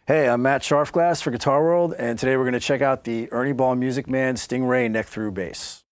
Hey, I'm Matt Sharfglass for Guitar World, and today we're going to check out the Ernie Ball Music Man Stingray neck-through bass.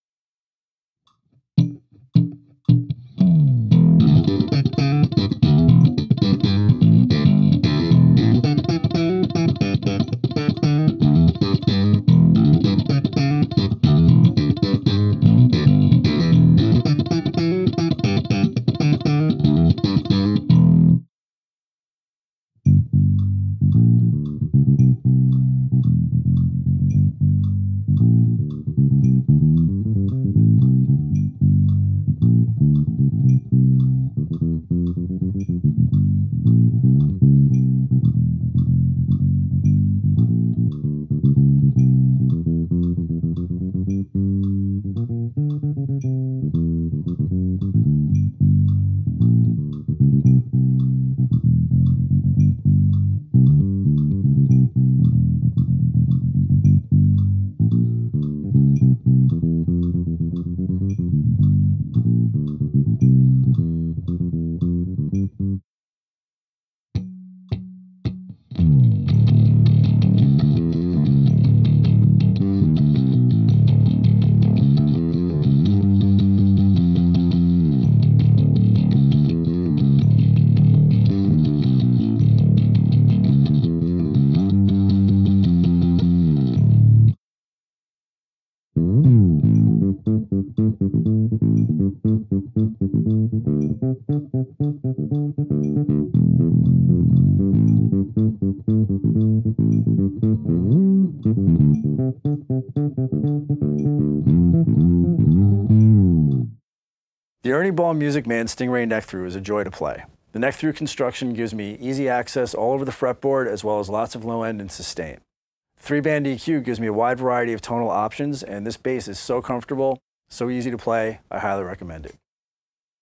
The Ernie Ball Music Man Stingray neck-through is a joy to play. The neck-through construction gives me easy access all over the fretboard as well as lots of low end and sustain. The 3-band EQ gives me a wide variety of tonal options, and this bass is so comfortable, so easy to play, I highly recommend it.